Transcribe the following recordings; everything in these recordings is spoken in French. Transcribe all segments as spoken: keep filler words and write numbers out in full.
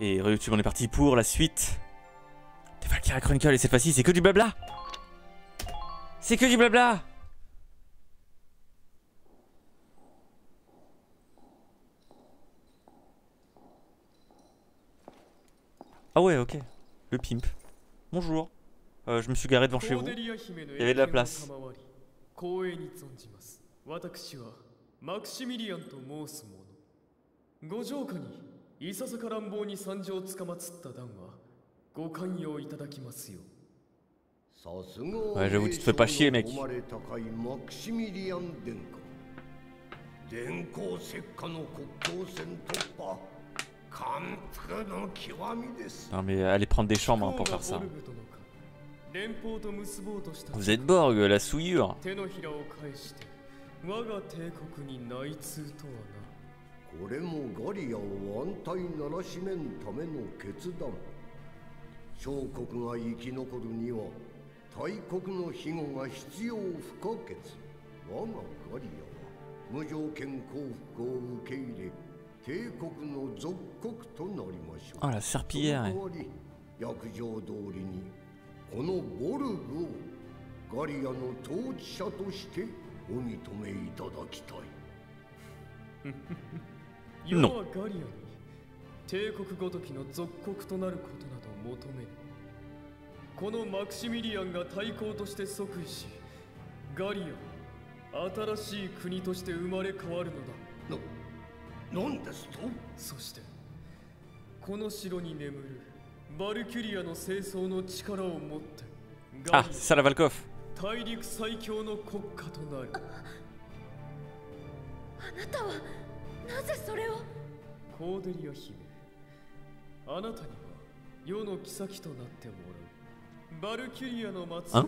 Et YouTube, on est parti pour la suite des Valkyria Chronicles. Et cette fois-ci, c'est que du blabla. C'est que du blabla. Ah ouais, ok. Le pimp. Bonjour. Euh, je me suis garé devant chez vous. Il y avait de la place. Ouais, j'avoue, tu te fais pas chier, mec. Non mais allez prendre des chambres hein, pour faire ça. Vous êtes Borg, la souillure. Oh la serpillière. Hein. Non. Ah, c'est ça la Valkov. Hein?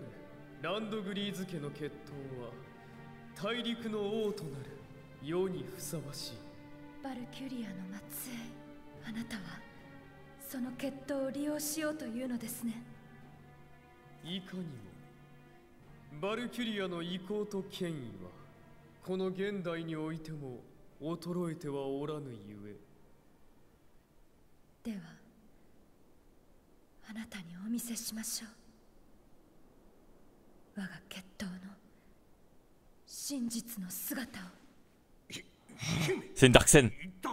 C'est une dark scène.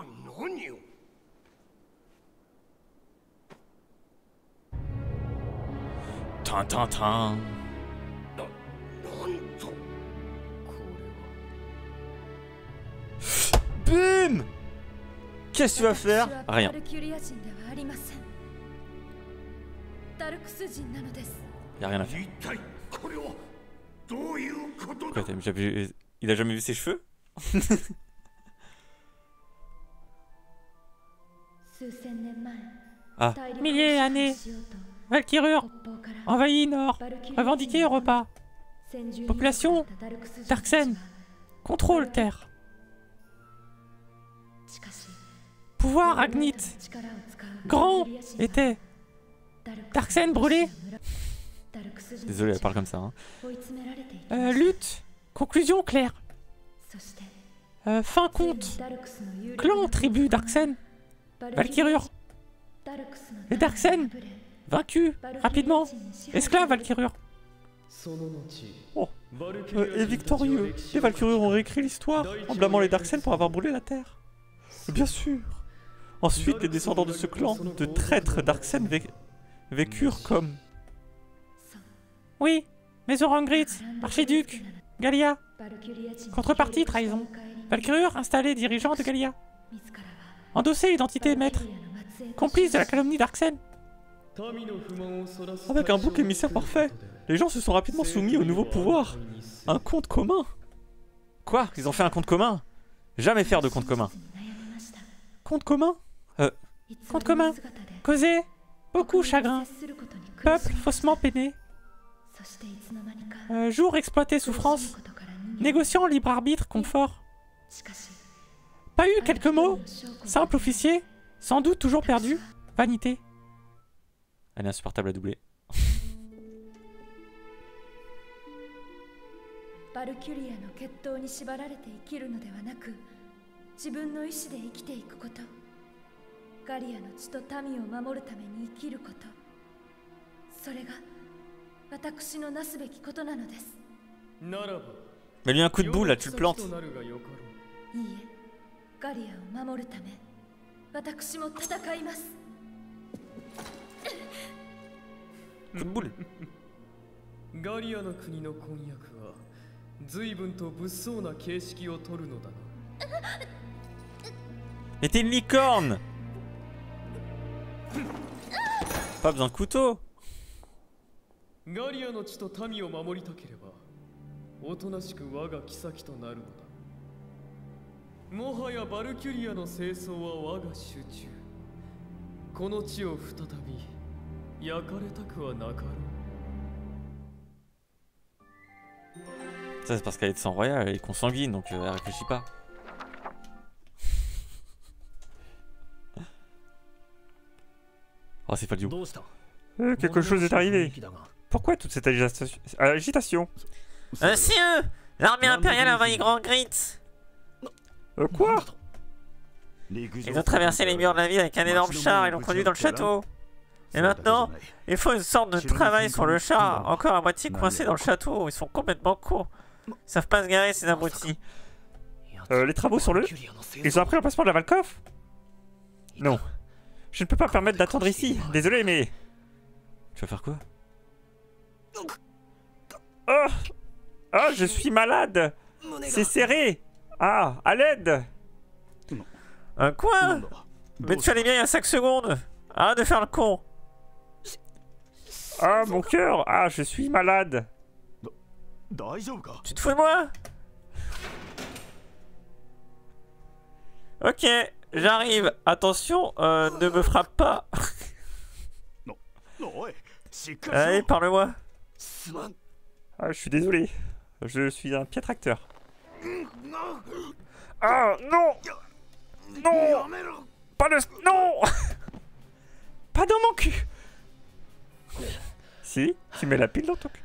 Tin tin tin. Boum. Qu'est-ce que tu vas faire? Rien. Y'a rien à faire. Quoi, t'as jamais... Il a jamais vu ses cheveux? Ah. Milliers d'années. Valkyrur envahit Nord. Revendiquer Europa. Population Darksen. Contrôle Terre. Pouvoir Agnit. Grand était. Darksen brûlé. Désolé, elle parle comme ça. Hein. Euh, lutte. Conclusion claire. Euh, fin compte. Clan, tribu, Darksen. Valkyrur. Les Darksen. Vaincus. Rapidement. Esclaves, Valkyrur. Oh. Euh, et victorieux. Les Valkyrur ont réécrit l'histoire en blâmant les Darksen pour avoir brûlé la Terre. Bien sûr. Ensuite, les descendants de ce clan de traîtres Darksen vé vécurent comme... Oui, Maison Rangritz, archiduc, Gallia. Contrepartie, trahison. Valkyrur, installé dirigeant de Gallia. Endosser l'identité maître. Complice de la calomnie Darksen. Avec un bouc émissaire parfait, les gens se sont rapidement soumis au nouveau pouvoir. Un compte commun. Quoi? Ils ont fait un compte commun? Jamais faire de compte commun. Compte commun? Euh... Compte commun. Causer. Beaucoup chagrin. Peuple faussement peiné. Euh, jour exploité souffrance. Négociant libre arbitre confort. Pas eu quelques mots? Simple officier. Sans doute toujours perdu. Vanité. Elle est insupportable à doubler. Mais lui un coup de boule là, tu le plantes. Coup de boule. Mais t'es une licorne. Pas besoin de couteau. Ça c'est parce qu'elle est de sang royal et consanguine, donc euh, elle réfléchit pas. Oh c'est pas du tout. Euh, quelque chose est arrivé. Pourquoi toute cette agitation, agitation Monsieur, l'armée impériale a envahi Grand Grit. Euh, quoi? Ils ont traversé les murs de la ville avec un énorme char et l'ont conduit dans le château. Et maintenant, il faut une sorte de travail sur le char, encore à moitié coincé dans le château. Ils sont complètement cons. Ils savent pas se garer ces abrutis. Euh, les travaux sur le... Ils ont appris l'emplacement de la Valkov? Non. Je ne peux pas me permettre d'attendre ici. Désolé, mais... Tu vas faire quoi? Oh! Oh, je suis malade! C'est serré! Ah, à l'aide! Un quoi? Mais tu allais bien il y a cinq secondes! Arrête de faire le con! Ah, mon cœur! Ah, je suis malade! Tu te fous de moi? Ok, j'arrive. Attention, euh, ne me frappe pas. Allez, parle-moi. Ah, je suis désolé. Je suis un piètre acteur. Ah, non! Non! Pas de... Non! Pas dans mon cul! Si, tu mets la pile dans ton cul.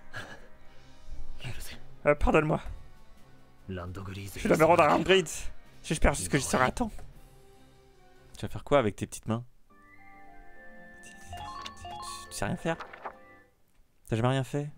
Euh, pardonne-moi. Je dois me rendre à Ramgrid. J'espère juste que j'y serai à temps. Tu vas faire quoi avec tes petites mains? Tu sais rien faire? T'as jamais rien fait?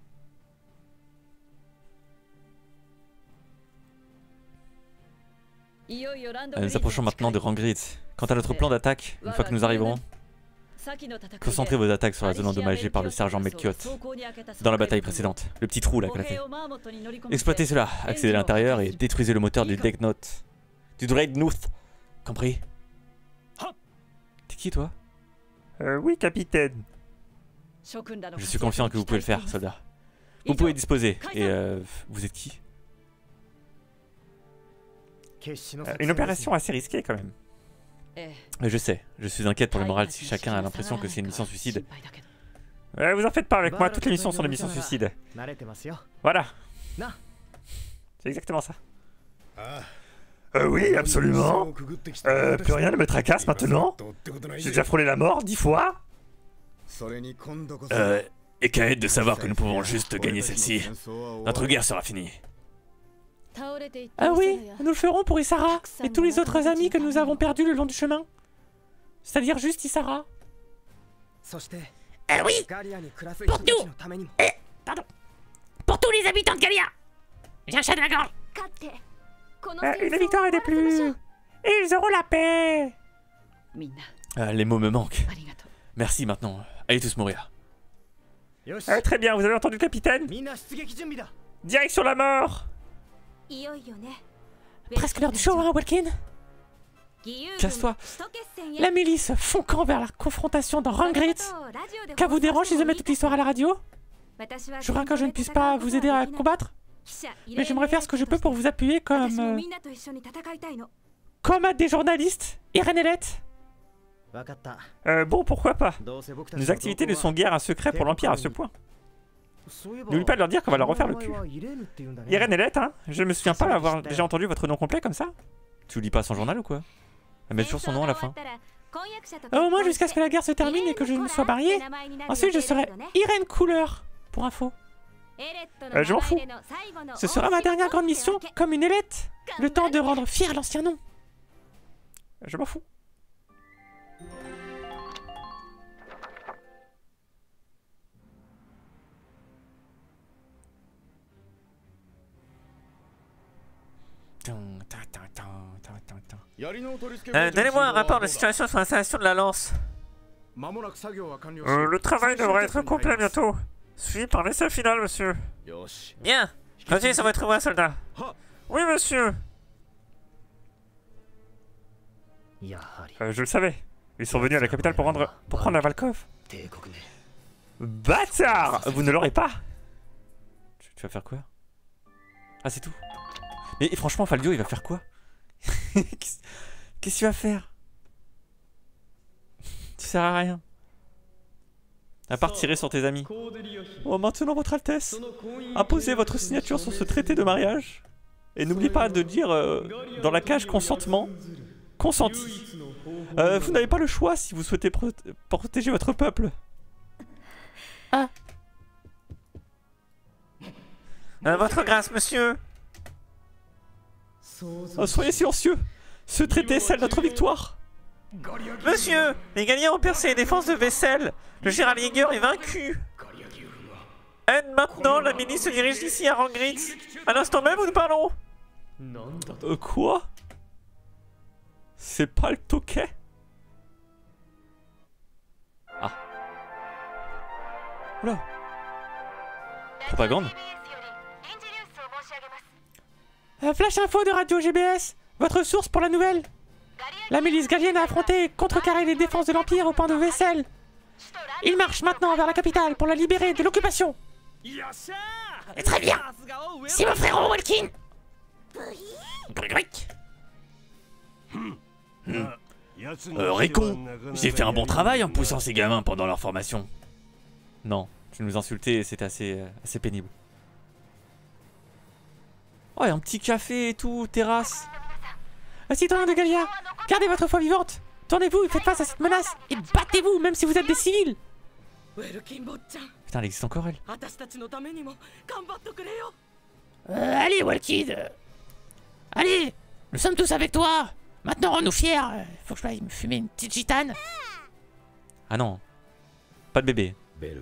Nous approchons maintenant de Ramgrid. Quant à notre plan d'attaque, une fois que nous arriverons, concentrez vos attaques sur la zone endommagée par le sergent Melchiot dans la bataille précédente. Le petit trou là qu'elle a fait. Exploitez cela, accédez à l'intérieur et détruisez le moteur du Dreadnought. Du Dreadnought. Compris? T'es qui toi? Euh, oui, capitaine. Je suis confiant que vous pouvez le faire, soldat. Vous pouvez disposer. Et euh, vous êtes qui? euh, Une opération assez risquée quand même. Je sais, je suis inquiète pour le moral si chacun a l'impression que c'est une mission suicide. Ouais, vous en faites pas avec moi, toutes les missions sont des missions suicides. Voilà. C'est exactement ça. Euh, oui, absolument. Euh, plus rien ne me tracasse maintenant. J'ai déjà frôlé la mort dix fois. Euh, et qu'à être de savoir que nous pouvons juste gagner celle-ci. Notre guerre sera finie. Ah oui, nous le ferons pour Isara et tous les autres amis que nous avons perdus le long du chemin. C'est-à-dire juste Isara. Ah oui, pour nous. Eh, pardon. Pour tous les habitants de Galia. J'ai un chat de la gorge. Euh, une victoire est des plus. Et ils auront la paix. Euh, les mots me manquent. Merci maintenant. Allez tous mourir. Euh, très bien, vous avez entendu le capitaine? Direction la mort. Presque l'heure du show, hein, Walkin? Casse-toi. La milice fond camp vers la confrontation dans Ramgrid. Qu'à vous dérange si je mets toute l'histoire à la radio? Je crains que je ne puisse pas vous aider à combattre. Mais j'aimerais faire ce que je peux pour vous appuyer comme... Euh, comme à des journalistes. Irène Elette. Euh, bon, pourquoi pas. Nos activités ne sont guère un secret pour l'Empire à ce point. N'oublie pas de leur dire qu'on va leur refaire le cul. Irène Elette, hein? Je ne me souviens pas avoir déjà entendu votre nom complet comme ça. Tu lis pas son journal ou quoi? Elle met toujours son nom à la fin. Euh, au moins jusqu'à ce que la guerre se termine et que je me sois mariée. Ensuite je serai Irène Couleur, pour info. Euh, je m'en fous. Ce sera ma dernière grande mission comme une Elette. Le temps de rendre fier l'ancien nom. Je m'en fous. Euh, Donnez-moi un rapport de situation sur l'installation de la lance. Euh, le travail devrait être complet bientôt. Suivi par l'essai final, monsieur. Bien. Continuez sur votre voie, soldat. Oui, monsieur. Euh, je le savais. Ils sont venus à la capitale pour, rendre... pour prendre la Valkov. Bâtard! Vous ne l'aurez pas. Tu, tu vas faire quoi? Ah, c'est tout. Mais et franchement, Faldio, il va faire quoi? Qu'est-ce que tu vas faire? Tu sers à rien. À part tirer sur tes amis. Oh, maintenant, votre Altesse, apposez votre signature sur ce traité de mariage. Et n'oubliez pas de dire euh, dans la cage consentement, consenti. Euh, vous n'avez pas le choix si vous souhaitez pro protéger votre peuple. Ah. Euh, votre grâce, monsieur. Oh, soyez silencieux. Ce traité scelle notre victoire. Monsieur, les Galliens ont percé les défenses de Vessel. Le général Jäger est vaincu. Et maintenant, la milice se dirige ici à Rangritz. À l'instant même où nous parlons. Euh, quoi? C'est pas le Tokay? Ah. Oula. Propagande. Euh, flash info de Radio G B S. Votre source pour la nouvelle. La milice gallienne a affronté et contrecarré les défenses de l'Empire au pont de Vessel. Il marche maintenant vers la capitale pour la libérer de l'occupation. Et très bien. C'est mon frérot, Walkin. Hmm. Euh, Récon, j'ai fait un bon travail en poussant ces gamins pendant leur formation. Non, tu nous insultais et c'était assez, euh, assez pénible. Oh, et un petit café et tout, terrasse. Citoyens de Gallia, gardez votre foi vivante. Tournez-vous et faites face à cette menace. Et battez-vous, même si vous êtes des civils. Putain, elle existe encore, elle. Euh, allez, Walkid. Allez, nous sommes tous avec toi. Maintenant, rends-nous fiers. Faut que je aille me fumer une petite gitane. Ah non, pas de bébé.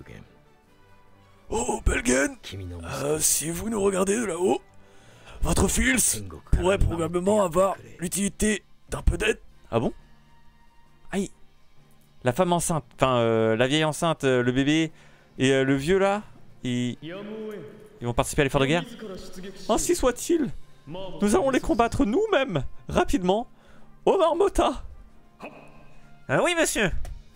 Oh, Belgen, euh, si vous nous regardez de là-haut, votre fils pourrait probablement avoir l'utilité d'un peu d'aide. Ah bon? Aïe. La femme enceinte, enfin euh, la vieille enceinte, euh, le bébé et euh, le vieux là, ils... ils vont participer à l'effort de guerre. Ainsi soit-il. Nous allons les combattre nous-mêmes, rapidement, au Marmota. Ah oui, monsieur.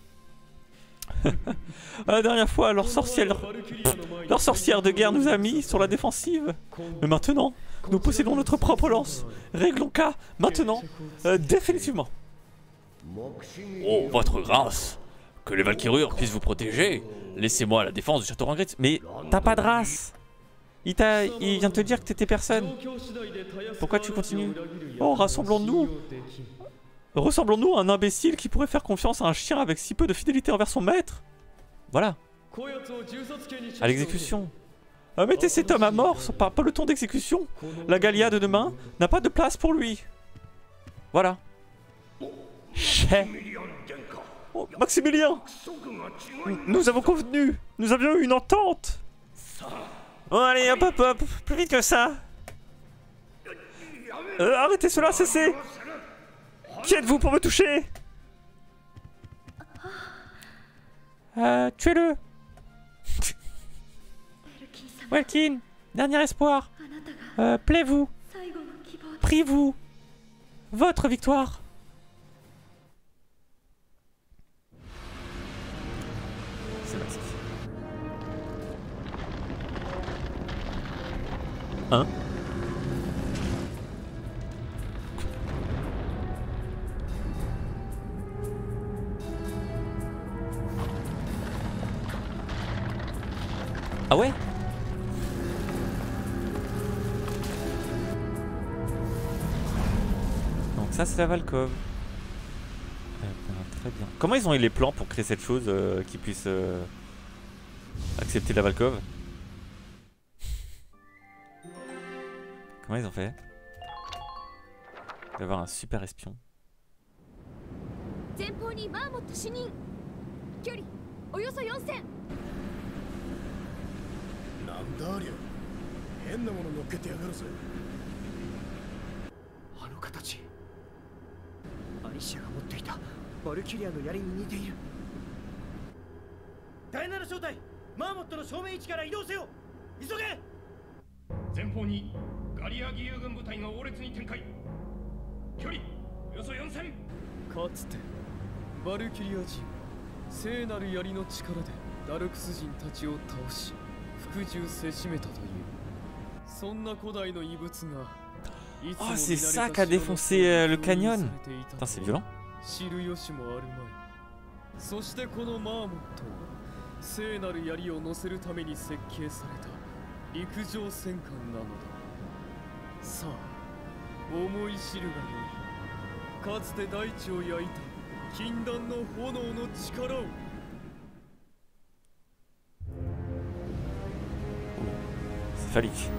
La dernière fois, leur sorcière... leur sorcière de guerre nous a mis sur la défensive. Mais maintenant, nous possédons notre propre lance. Réglons cas, maintenant, euh, définitivement. Oh, votre grâce. Que les Valkyrures puissent vous protéger. Laissez-moi la défense du château Rangritz. Mais t'as pas de race. Il, t'a, il vient te dire que t'étais personne. Pourquoi tu continues? Oh, rassemblons-nous. Ressemblons-nous à un imbécile qui pourrait faire confiance à un chien avec si peu de fidélité envers son maître. Voilà. À l'exécution. Euh, mettez cet homme à mort par peloton d'exécution. La Gallia de demain n'a pas de place pour lui. Voilà. Chais. Oh, Maximilien. Nous avons convenu. Nous avions eu une entente. Oh, allez, hop, hop, hop. Plus vite que ça. Euh, arrêtez cela, cessez. Qui êtes-vous pour me toucher? Euh, tuez-le. Walkin, dernier espoir. Euh, plaît-vous. Priez-vous. Votre victoire. C'est parti. Hein? Ah ouais? Donc ça c'est la Valkov. Euh, très bien. Comment ils ont eu les plans pour créer cette chose euh, qui puisse euh, accepter la Valkov? Comment ils ont fait? Il va y avoir un super espion. 形。アリシアが持っていたバルキュリアの槍に似ている。だいなな小隊、マーモットの正面位置から移動せよ。急げ。 前方にガリア義勇軍部隊が猛烈に展開。距離およそよんせん。 かつてバルキュリア人聖なる槍の力でダルクス人たちを倒し服従せしめたという。そんな古代の遺物が Oh, c'est ça qui a défoncé euh, le canyon. Putain, c'est violent. 知る由もあるまい。そしてこのマーモットは聖なる槍を乗せるために設計された陸上戦艦なのだ。さあ、思い知るがよい。かつて大地を焼いた禁断の炎の力を。 C'est phallique.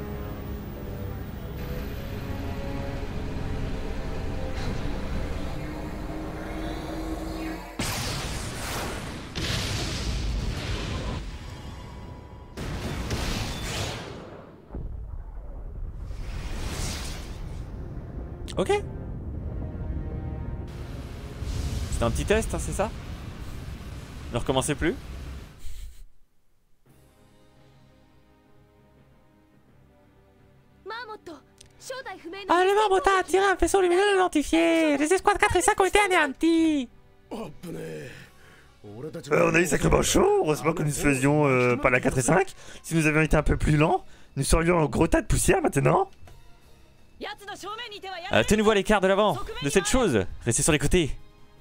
Ok. C'était un petit test, hein, c'est ça? Ne recommencez plus? Ah, le Marmotta a tiré un faisceau lumineux identifié. Les escouades quatre et cinq ont été anéanties. Euh, on a eu sacrément chaud. Heureusement que nous faisions euh, pas la quatre et cinq. Si nous avions été un peu plus lents, nous serions un gros tas de poussière maintenant. Euh, Tenez-vous à l'écart de l'avant de cette chose. Restez sur les côtés.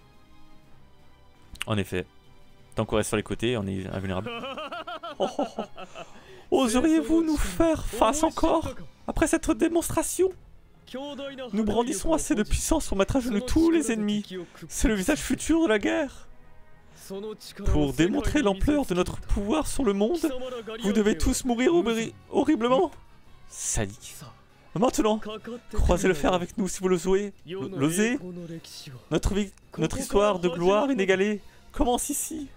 En effet. Tant qu'on reste sur les côtés, on est invulnérable. Oh, oh, oh. Oseriez-vous nous faire face encore après cette démonstration? Nous brandissons assez de puissance pour mettre à genoux tous les ennemis. C'est le visage futur de la guerre. Pour démontrer l'ampleur de notre pouvoir sur le monde, vous devez tous mourir horriblement. Sadique. Maintenant, croisez le fer avec nous si vous l'osez. L'osez. Notre, notre histoire de gloire inégalée commence ici.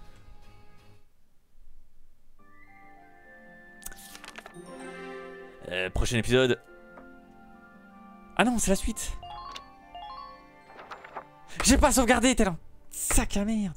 Euh, prochain épisode. Ah non, c'est la suite. J'ai pas sauvegardé, tel un sac à merde.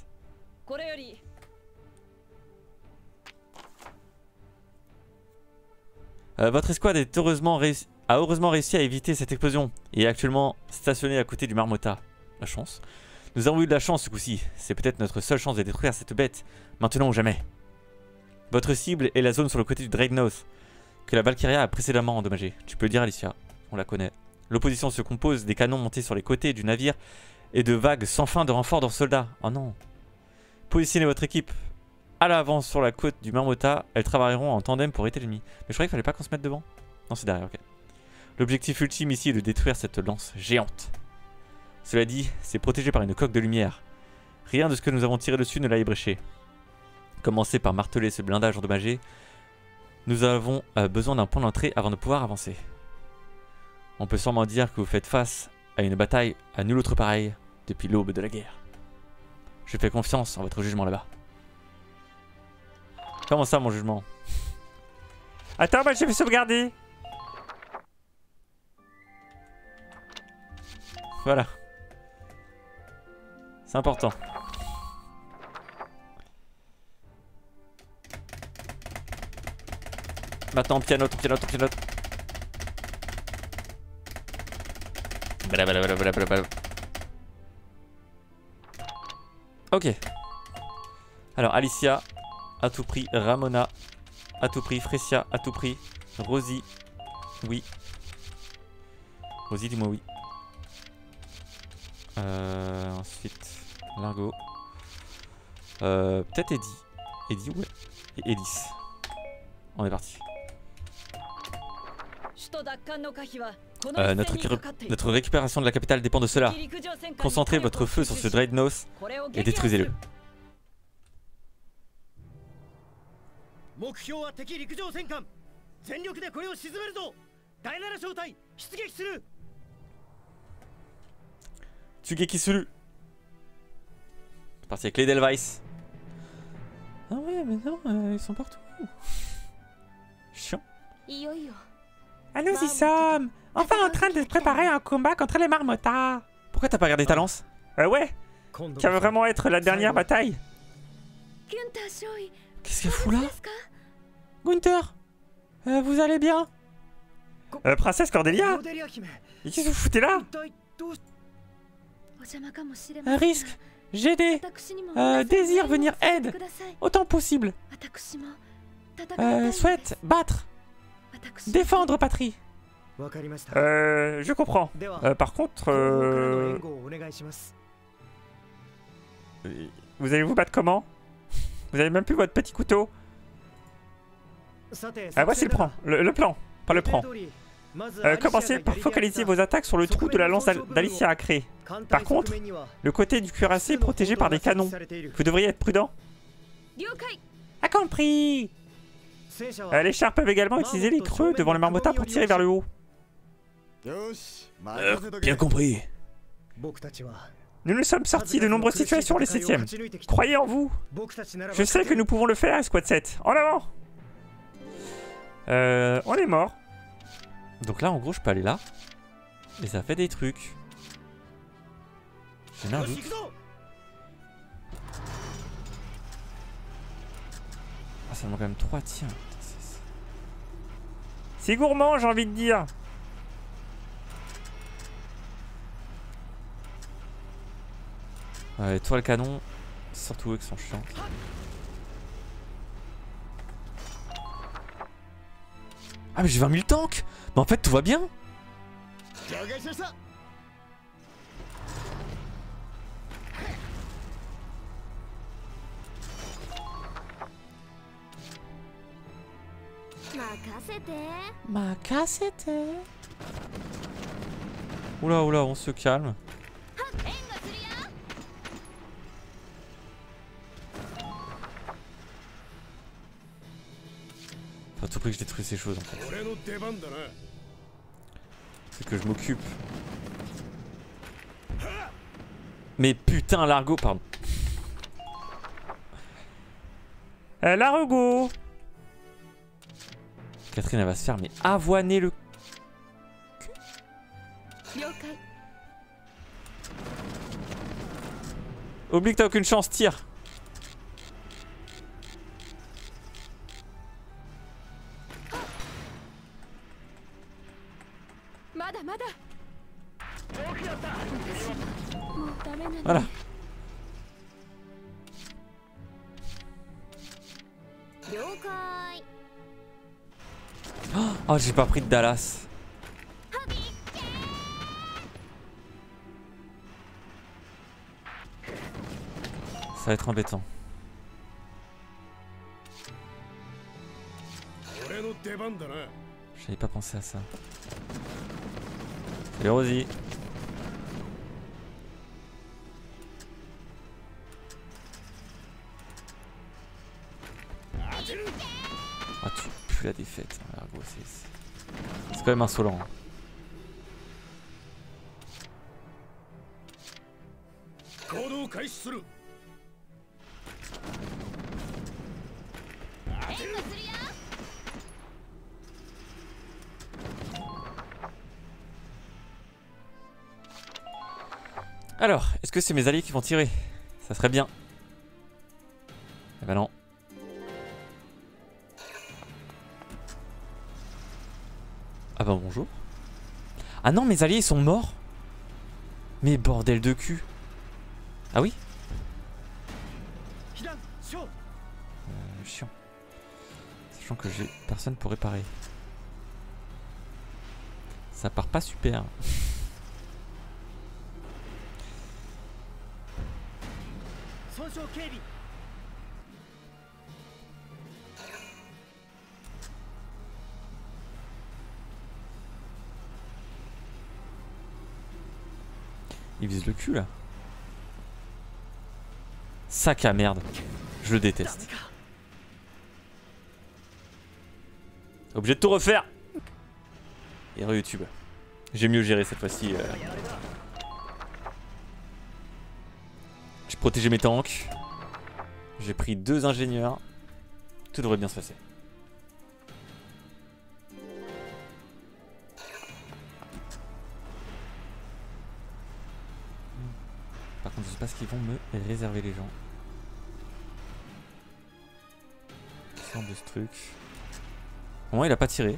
Euh, votre escouade est heureusement réussi, a heureusement réussi à éviter cette explosion et est actuellement stationnée à côté du Marmotta. La chance. Nous avons eu de la chance ce coup-ci. C'est peut-être notre seule chance de détruire cette bête, maintenant ou jamais. Votre cible est la zone sur le côté du Dreadnought que la Valkyria a précédemment endommagée. Tu peux le dire, Alicia, on la connaît. L'opposition se compose des canons montés sur les côtés du navire et de vagues sans fin de renforts de soldats. Oh non. Positionnez votre équipe à l'avant sur la côte du Marmotta. Elles travailleront en tandem pour arrêter l'ennemi. Mais je croyais qu'il fallait pas qu'on se mette devant. Non, c'est derrière, ok. L'objectif ultime ici est de détruire cette lance géante. Cela dit, c'est protégé par une coque de lumière. Rien de ce que nous avons tiré dessus ne l'a ébréché. Commencez par marteler ce blindage endommagé. Nous avons euh, besoin d'un point d'entrée avant de pouvoir avancer. On peut sûrement dire que vous faites face à une bataille à nul autre pareil depuis l'aube de la guerre. Je fais confiance en votre jugement là-bas. Comment ça, mon jugement? Attends, moi j'ai fait sauvegarder. Voilà. C'est important. Maintenant, piano, piano, piano. Blablabla. Ok. Alors, Alicia, à tout prix. Ramona, à tout prix. Frecia, à tout prix. Rosie, oui. Rosie, dis-moi oui. Euh, ensuite, Largo. Euh, Peut-être Eddie. Eddie, ouais. Et Ellis. On est parti. Euh, notre, notre récupération de la capitale dépend de cela. Concentrez votre feu sur ce Dreadnought et détruisez-le. Tsugeki-suru. C'est parti avec les Edelweiss. Ah ouais, mais non, euh, ils sont partout. Chiant. Ah, nous y sommes. Enfin en train de préparer un combat contre les marmottas. Pourquoi t'as pas gardé ta lance? Euh, ouais. Ça va vraiment être la dernière bataille. Qu'est-ce qu'elle fout là? Gunther, euh, vous allez bien? Euh, princesse Cordelia? Et qu'est-ce que vous foutez là? Un risque, G D, euh, désire venir aide, autant possible. Euh, souhaite battre, défendre patrie. Euh, je comprends. Euh, par contre, euh... vous allez vous battre comment? Vous avez même plus votre petit couteau? Ah, voici le plan, le, le plan, pas le plan. Euh, commencez par focaliser vos attaques sur le trou de la lance d'Alicia à créer. Par contre, le côté du cuirassé est protégé par des canons. Vous devriez être prudent. A compris. euh, Les chars peuvent également utiliser les creux devant le marmottas pour tirer vers le haut. Euh, bien compris. Nous nous sommes sortis de nombreuses situations les septièmes. Croyez en vous. Je sais que nous pouvons le faire, Squad sept. En avant. Euh, on est mort. Donc là, en gros, je peux aller là. Et ça fait des trucs. J'ai un doute. Ah, ça demande quand même trois tirs. C'est gourmand, j'ai envie de dire. Ouais, toi le canon, surtout eux qui sont chiants. Ah mais j'ai vingt mille tanks. Mais en fait tout va bien. Ma cassette. Oula oula, on se calme. Faut à tout prix que je détruise ces choses en fait. C'est que je m'occupe. Mais putain, Largo, pardon. Euh, Largo. Catherine, elle va se faire mais avoiner le cul. Oublie que t'as aucune chance, tire. Voilà. Oh, j'ai pas pris de Dallas. Ça va être embêtant. J'avais pas pensé à ça. Salut Rosie. Ah, tu pues la défaite, hein, Largo, c'est quand même insolent. Hein. Alors, est-ce que c'est mes alliés qui vont tirer? Ça serait bien. Eh ben non. Ah bah bonjour. Ah non, mes alliés ils sont morts. Mais bordel de cul. Ah oui euh, chiant. Sachant que j'ai personne pour réparer. Ça part pas super. Il vise le cul là. Sac à merde. Je le déteste. Obligé de tout refaire. Et re-YouTube. J'ai mieux géré cette fois-ci. Euh... J'ai protégé mes tanks. J'ai pris deux ingénieurs. Tout devrait bien se passer. je sais pas ce qu'ils vont me réserver les gens. Sans de ce truc. Au moins il a pas tiré.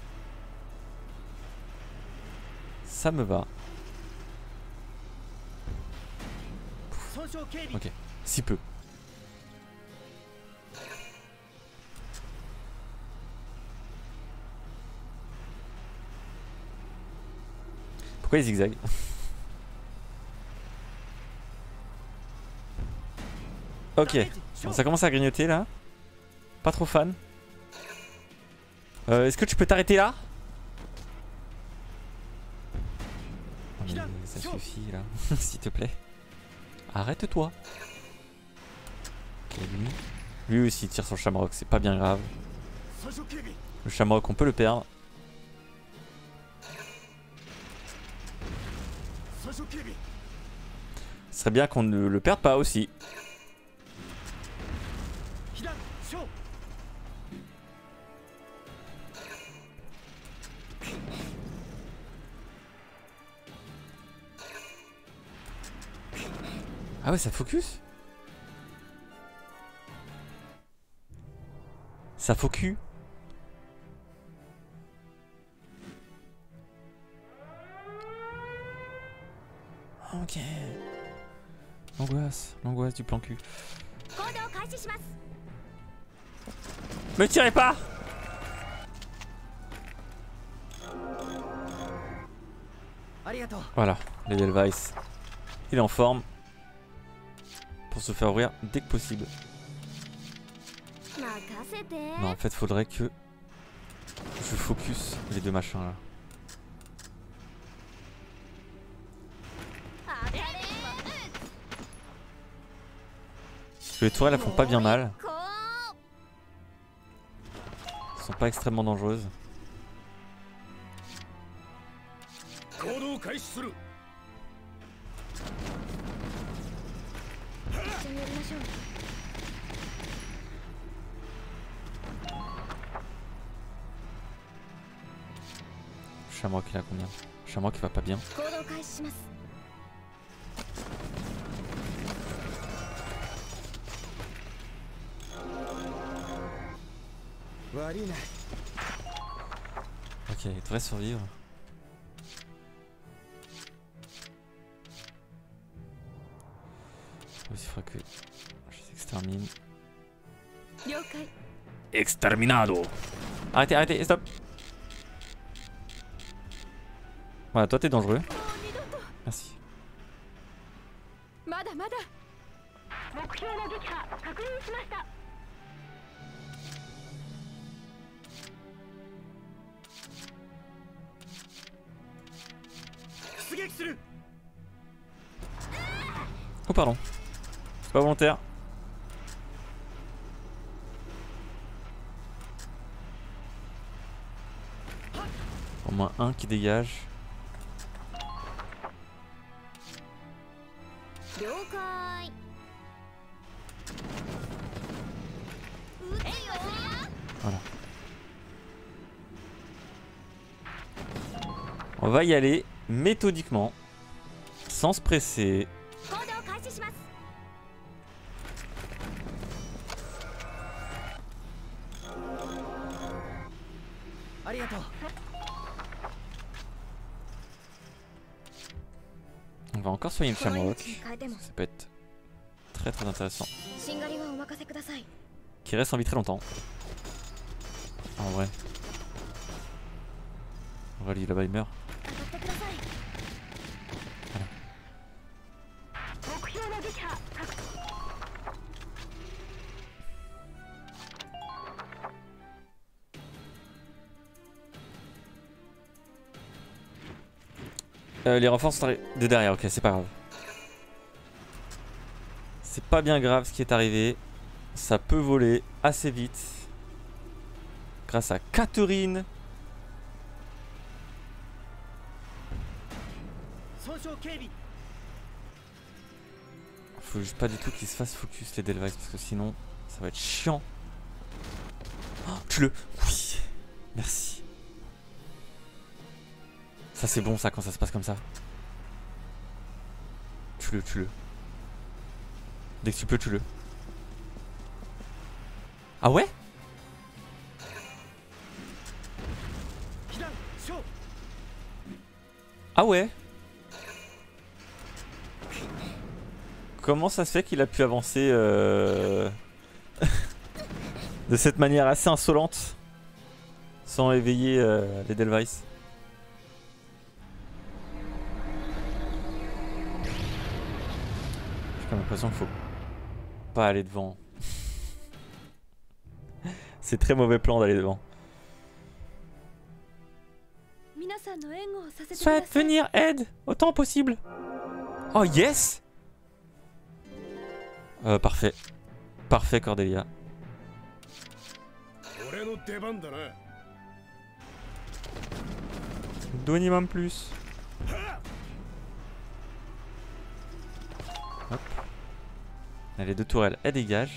Ça me va. Ok, si peu. Pourquoi il zigzag? Ok, bon, ça commence à grignoter là. Pas trop fan. Euh, Est-ce que tu peux t'arrêter là? Oh, mais ça suffit là, s'il te plaît. Arrête-toi. Ok, lui. Lui aussi tire sur le Shamrock, c'est pas bien grave. Le Shamrock, on peut le perdre. Ce serait bien qu'on ne le perde pas aussi. Ah ouais, ça focus? Ça focus? Ok. L'angoisse, l'angoisse du plan cul. Me tirez pas! Voilà, l'Edelweiss. Il est en forme. Pour se faire ouvrir dès que possible. Non, en fait, faudrait que je focus les deux machins là. Les tourelles elles font pas bien mal. Elles sont pas extrêmement dangereuses. Shamrock il a combien? Shamrock il va pas bien. Ok, il devrait survivre. Il faudra que je les extermine. Exterminado! Arrêtez, arrêtez, stop! Voilà, toi t'es dangereux. Merci. Oh pardon. C'est pas volontaire. Au moins un qui dégage. Voilà. On va y aller méthodiquement, sans se presser. On va encore soigner le Shamrock. Ça peut être très très intéressant. Qui reste en vie très longtemps. En vrai. En vrai, lui là-bas il meurt. Voilà. Euh, les renforts sont arrivés de derrière, ok, c'est pas grave. C'est pas bien grave ce qui est arrivé. Ça peut voler assez vite. Grâce à Catherine. Faut juste pas du tout qu'il se fasse focus les Edelweiss parce que sinon ça va être chiant. Oh, tue-le. Oui. Merci. Ça c'est bon ça quand ça se passe comme ça. Tue-le, tue-le. Dès que tu peux, tue-le. Ah ouais? Ah ouais? Comment ça se fait qu'il a pu avancer euh... de cette manière assez insolente sans éveiller euh, les Delvice? J'ai comme l'impression qu'il faut pas aller devant. C'est très mauvais plan d'aller devant. Souhaite venir aide autant possible. Oh yes. Euh, parfait. Parfait Cordelia. Donnez-moi plus. Hop. Les deux tourelles, elles dégagent.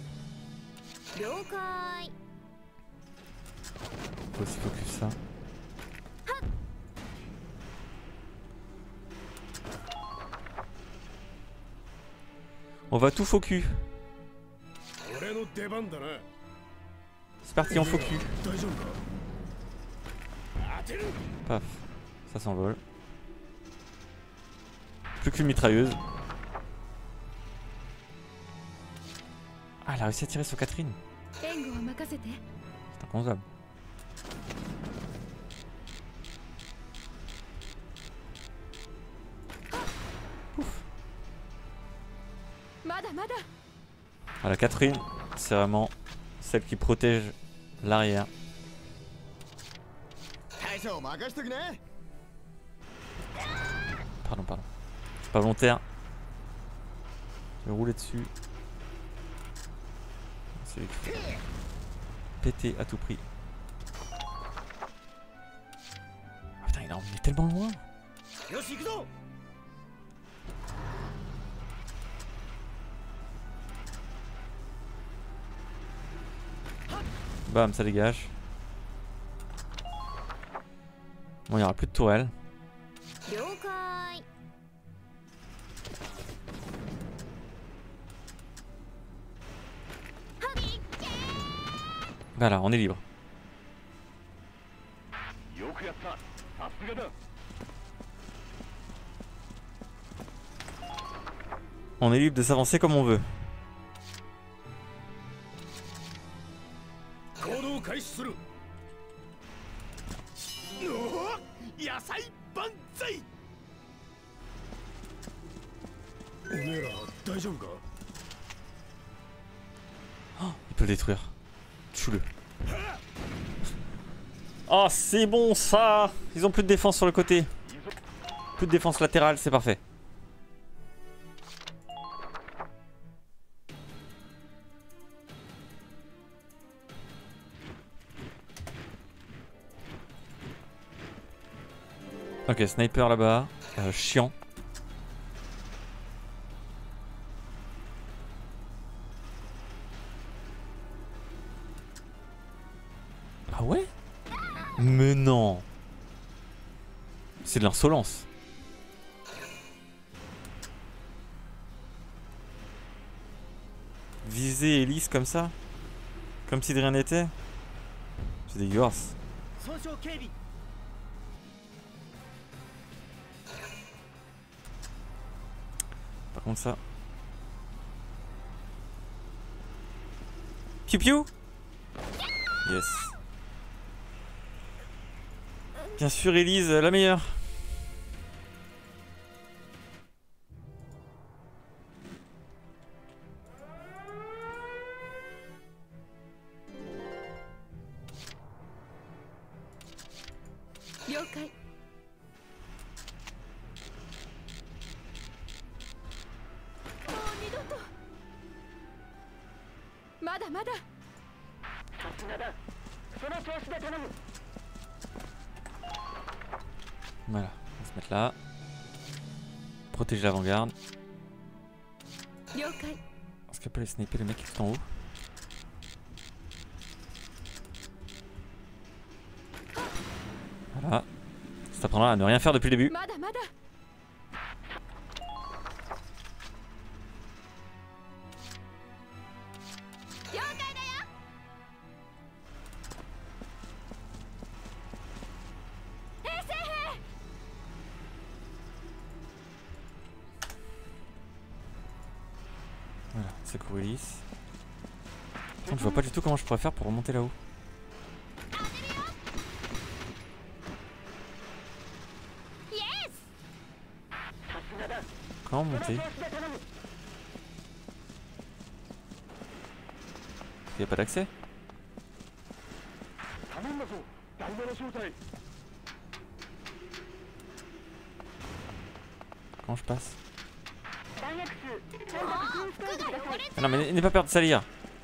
Faut aussi focus ça. On va tout focus. C'est parti, on focus. Paf, ça s'envole. Plus qu'une mitrailleuse. Ah, elle a réussi à tirer sur Catherine. C'est inconcevable. Pouf. Ah, la Catherine, c'est vraiment celle qui protège l'arrière. Pardon, pardon. C'est pas volontaire. Je vais rouler dessus. C'est pété à tout prix. Oh, putain, il est tellement loin. Bam, ça dégage. Bon, il n'y aura plus de tourelle. Voilà, on est libre. On est libre de s'avancer comme on veut. Oh, il peut le détruire. Tue-le. Oh, c'est bon ça. Ils ont plus de défense sur le côté. Plus de défense latérale, c'est parfait. Ok, sniper là-bas. Euh, chiant. Ah ouais? Mais non. C'est de l'insolence. Viser Elise comme ça? Comme si de rien n'était? C'est dégueulasse. Par contre ça. Piu piu. Yes. Bien sûr Elise, la meilleure. Voilà, on va se mettre là. Protéger l'avant-garde. Est-ce qu'elle peut les sniper les mecs qui sont en haut? Voilà. Ça t'apprendra à ne rien faire depuis le début. Sakurulis. Par contre, je vois pas du tout comment je pourrais faire pour remonter là-haut. Comment monter? Il n'y a pas d'accès? Comment je passe? Ah non mais n'aie pas peur de salir.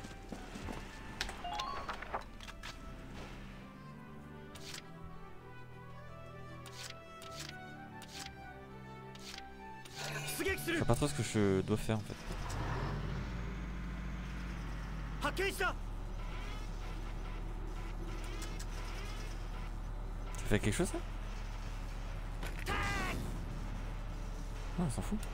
Je sais pas trop ce que je dois faire en fait. Ça fait quelque chose ça? Non, on s'en fout.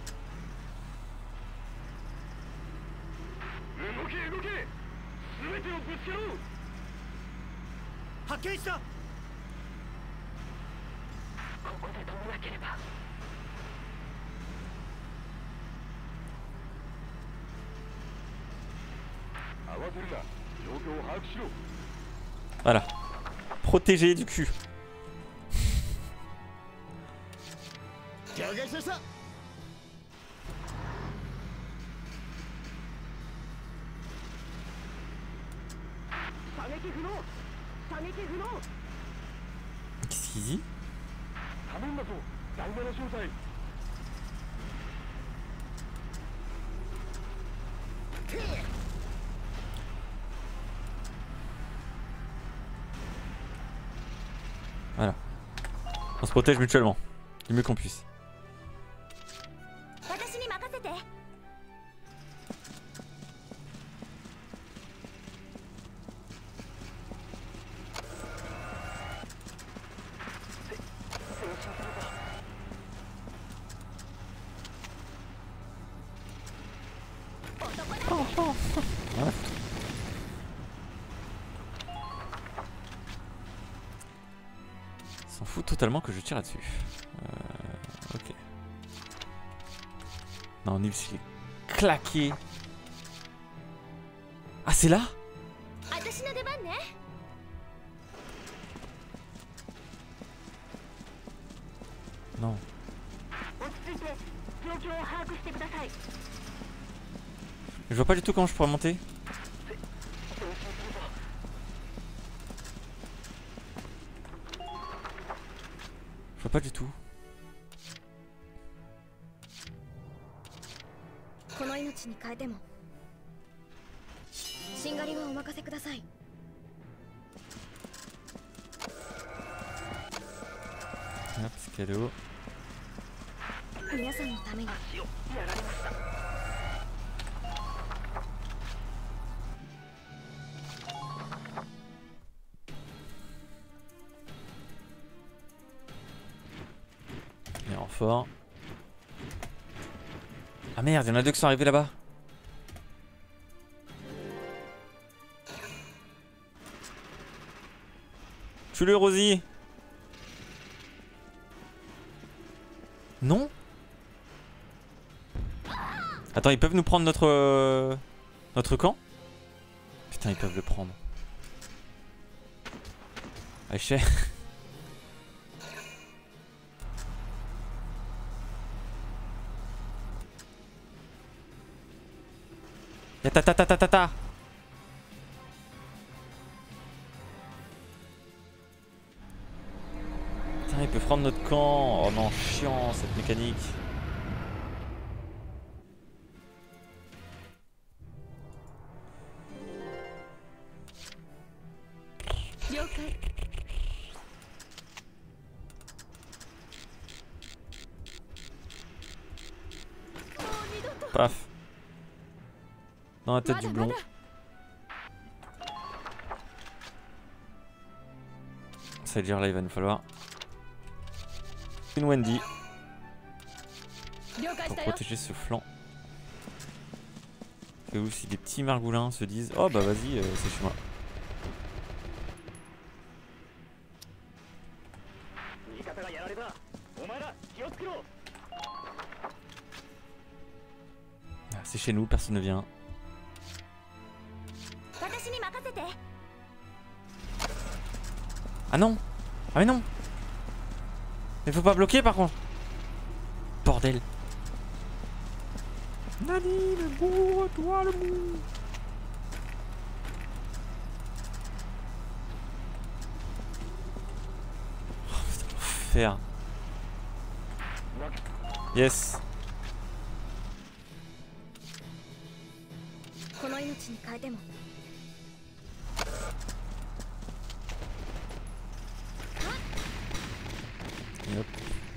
Voilà. Protégé du cul. Qu'est-ce qu'il dit? Voilà. On se protège mutuellement. Du mieux qu'on puisse. Voilà. S'en fout totalement que je tire là-dessus. Euh, ok. Non, Nils il est claqué. Ah, c'est là? Non. Je vois pas du tout comment je pourrais monter. Je vois pas du tout. Hop, c'est cadeau. Et renfort. Ah merde, il y en a deux qui sont arrivés là-bas. Tue-le, Rosie. Non? Attends, ils peuvent nous prendre notre... Euh, notre camp? Putain, ils peuvent le prendre. Ah, je sais. Yata ta ta ta ta ta. Putain, ils peuvent prendre notre camp. Oh non, chiant cette mécanique. Paf. Dans la tête du blond. Ça veut dire là il va nous falloir une Wendy pour protéger ce flanc. Et où si des petits margoulins se disent oh bah vas-y euh, c'est chez moi. Ah, c'est chez nous, personne ne vient. Ah non. Ah mais non. Mais faut pas bloquer par contre. Bordel. Nani, le bourre, toi le bourre. Oh putain, l'enfer. Yes. Et hop.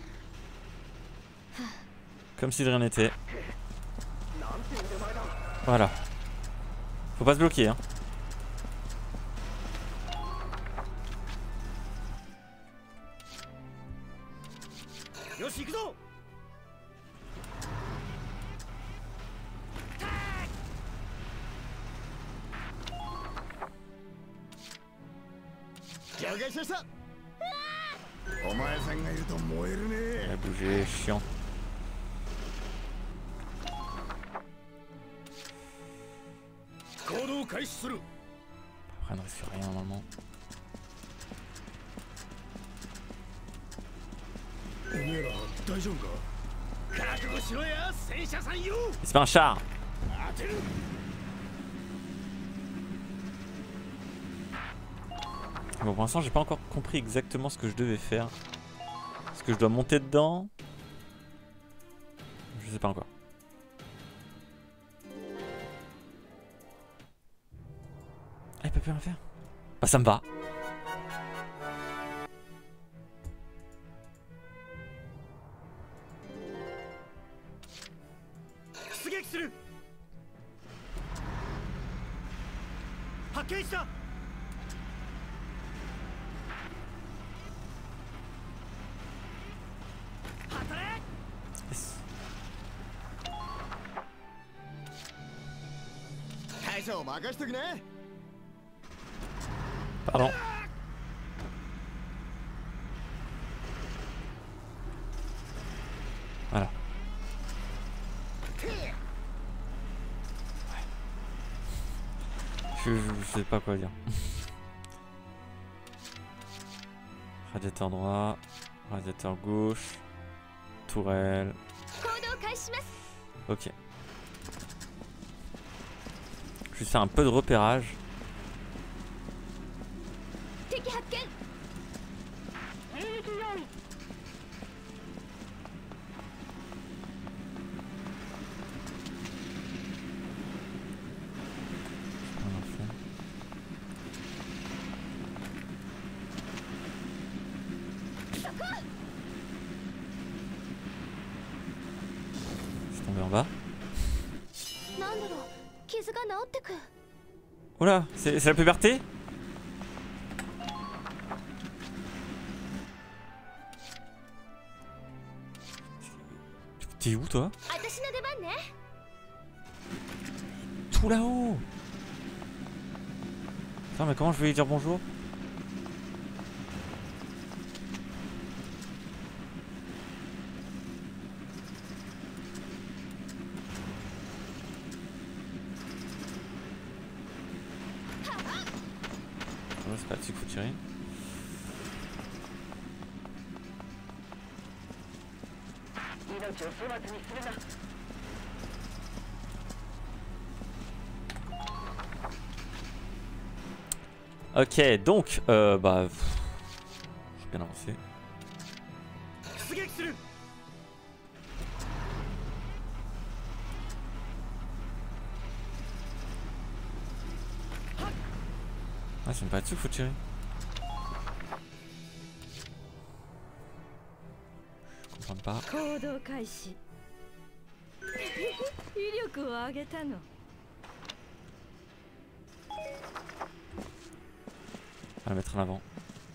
Comme si de rien n'était. Voilà. Faut pas se bloquer hein. Il a bougé, chiant. Après, on ne risque rien normalement. C'est pas un char. Bon, pour l'instant, j'ai pas encore compris exactement ce que je devais faire. Est-ce que je dois monter dedans? Je sais pas encore. Ah, il peut plus rien faire. Bah, ça me va. Yes. Pardon. Voilà. Je, je, je sais pas quoi dire. Radiateur droit, radiateur gauche, tourelle. Ok. Je vais faire un peu de repérage. C'est tombé en bas. Oula, c'est la puberté? T'es où toi? Tout là-haut. Attends, mais comment je vais lui dire bonjour? C'est pas dessus qu'il faut tirer. Ok, donc, euh, bah, j'ai bien avancé. Ah, c'est pas dessus qu'il faut tirer. Je comprends pas. On va la mettre en avant.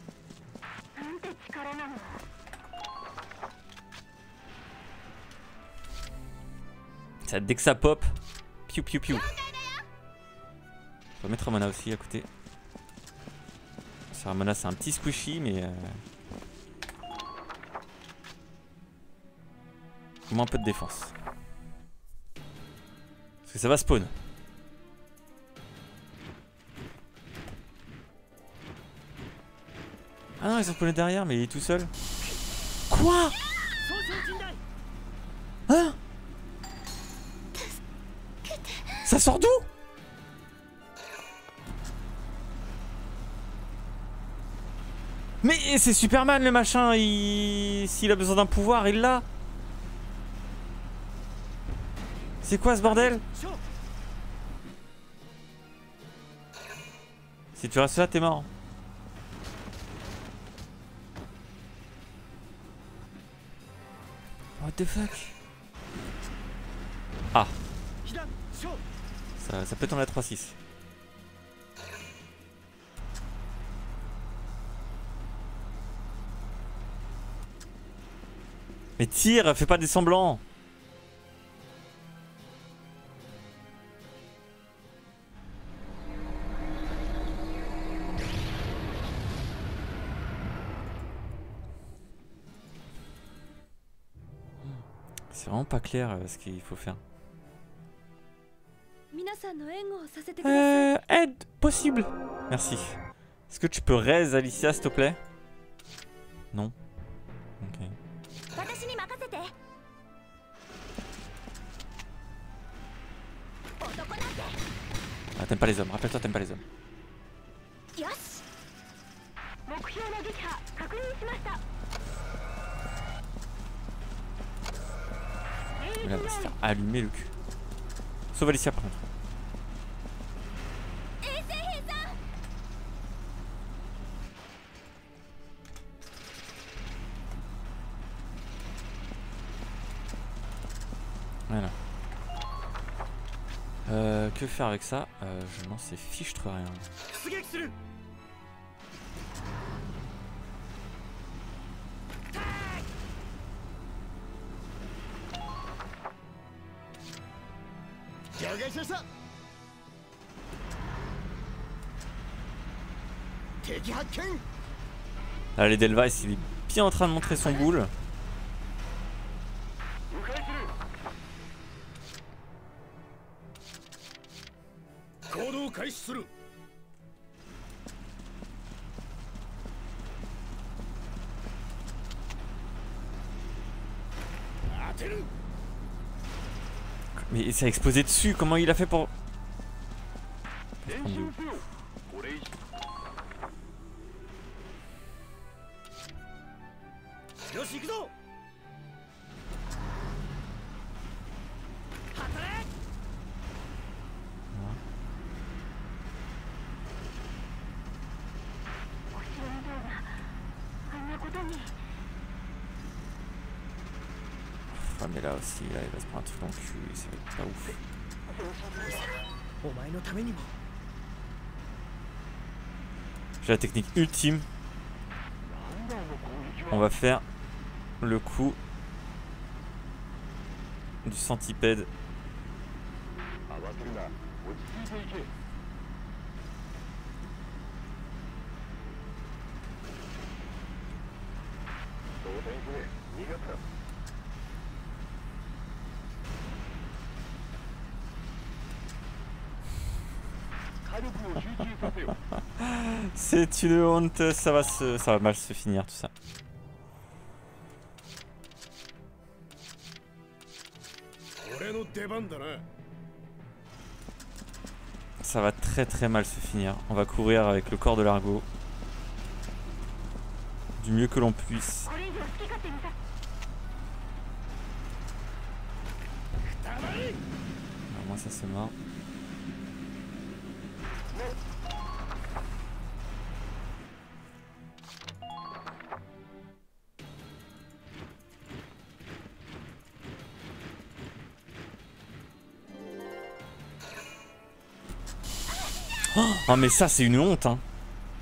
Ça, dès que ça pop, piou piou piou. On va mettre Ramona aussi à côté. Ramona c'est un petit squishy mais euh... au moins un peu de défense. Parce que ça va spawn. Ah non, ils sont collés derrière, mais il est tout seul. Quoi? Hein? Ça sort d'où? Mais c'est Superman le machin, il... s'il a besoin d'un pouvoir, il l'a. C'est quoi ce bordel? Si tu restes là, t'es mort. What the fuck? Ah. Ça, ça peut tomber à trois six. Mais tire, fais pas des semblants. C'est vraiment pas clair euh, ce qu'il faut faire. Euh, aide possible. Merci. Est-ce que tu peux raise Alicia s'il te plaît? Non. Ok. Ah, t'aimes pas les hommes, rappelle-toi, t'aimes pas les hommes. Là, on va se faire allumer le cul. Sauve Alicia par contre. Voilà. Euh, que faire avec ça? euh, Je n'en sais fichtre rien. Allez, Delvice, il est bien en train de montrer son boule. Mais ça a explosé dessus, comment il a fait pour... Ouais, mais là aussi, là, il va se prendre un truc dans le cul et ça va être pas ouf. J'ai la technique ultime. On va faire le coup du centipède. C'est une honte, ça va, se, ça va mal se finir tout ça. Ça va très très mal se finir. On va courir avec le corps de Largo du mieux que l'on puisse. Alors, moi ça c'est mort. Oh mais ça c'est une honte hein.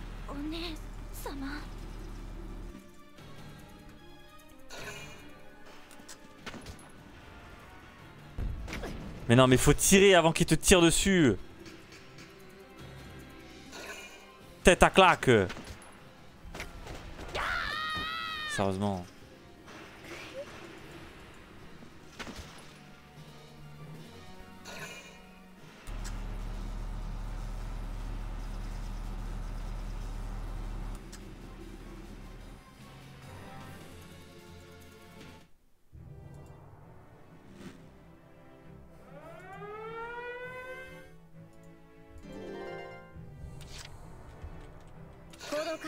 Mais non mais faut tirer avant qu'il te tire dessus. Tête à claque. Sérieusement.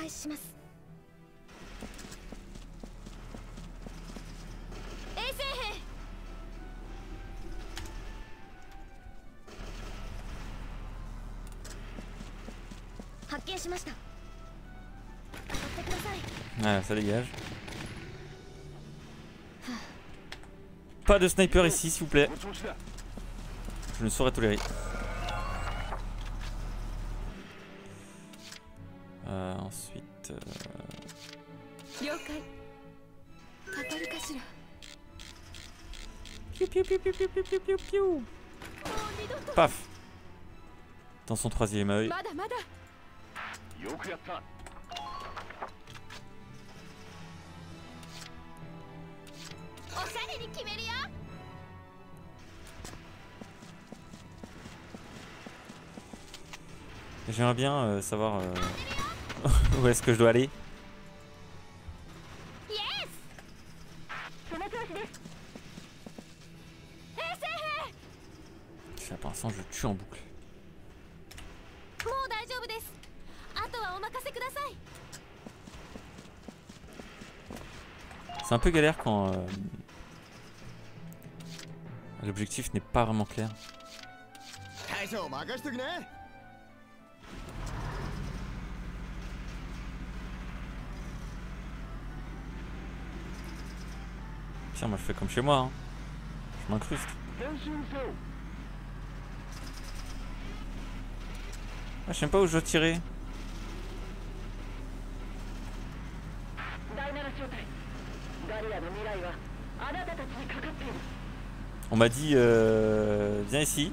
Ouais, ça dégage. Pas de sniper ici, s'il vous plaît. Je ne saurais tolérer. Euh, ensuite... Euh... Piou, piou, piou, piou, piou, piou, piou, piou, piou. Paf. Dans son troisième œil. J'aimerais bien euh, savoir euh, où est-ce que je dois aller. Ça, pour l'instant, je tue en boucle. C'est un peu galère quand euh, l'objectif n'est pas vraiment clair. Tiens, moi je fais comme chez moi, hein. Je m'incruste. Ah, je sais pas où je dois tirer. On m'a dit euh, viens ici.